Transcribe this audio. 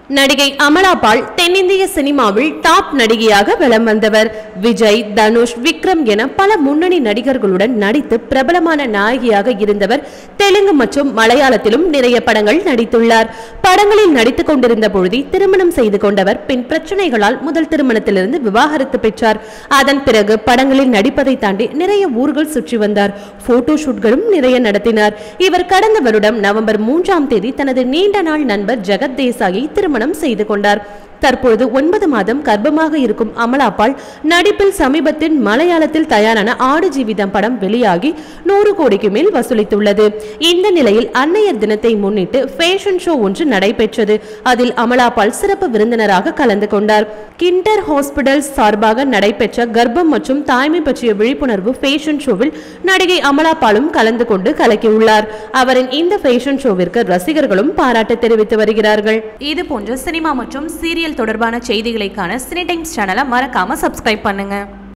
நடிகை அமலா பால் தென்னிந்திய சினிமாவில் டாப் நடிகையாக வலம் வந்தவர். விஜய், தனுஷ், விக்ரம் என பல முன்னணி நடிகர்களுடன் நடித்து பிரபலமான நாயகியாக இருந்தவர். தெலுங்கு மற்றும் மலையாளத்திலும் நிறைய படங்கள் நடித்துள்ளார். படங்களில் நடித்துக் கொண்டிருந்த பொழுது திருமணம் செய்து கொண்டவர். பின் பிரச்சனைகளால் முதல் திருமணத்திலிருந்து விவாகரத்து பெற்றார். அதன் பிறகு படங்களில் நடிப்பதை தாண்டி நிறைய ஊர்கள் சுற்றி வந்தார். போட்டோ ஷூட்களும் நிறைய நடத்தினார். இவர் கடந்த வருடம் நவம்பர் 3ஆம் தேதி தனது நீண்ட நாள் நண்பர் ஜெகத் தேசாயை திருமணம் செய்து கொண்டார். தற்பொழுது 9 மாதம் கர்ப்பமாக இருக்கும் அமலா பால் நடிப்பில் சமீபத்தில் மலையாளத்தில் தயாரான ஆடு ஜீவிதம் படம் வெளியாகி 100 கோடிக்கு மேல் வசூலித்துள்ளது. இந்த நிலையில் அன்னையர் தினத்தை முன்னிட்டு ஃபேஷன் ஷோ ஒன்று நடைபெற்றது. அதில் அமலா பால் சிறப்பு விருந்தினராக கலந்து கொண்டார். கிண்டர் ஹாஸ்பிடல் சார்பாக நடைபெற்ற கர்ப்பம் மற்றும் தாய்மை பற்றிய விழிப்புணர்வு ஃபேஷன் ஷோவில் நடிகை அமலா பாலும் கலந்து கொண்டு கலக்கியுள்ளார். அவரின் இந்த ஃபேஷன் ஷோவிற்கு ரசிகர்களும் பாராட்டு தெரிவித்து வருகிறார்கள். இது போன்ற சினிமா மற்றும் சீரியல் தொடர்பான செய்திகளை காண சினி டைம்ஸ் சேனலை மறக்காம சப்ஸ்கிரைப் பண்ணுங்க.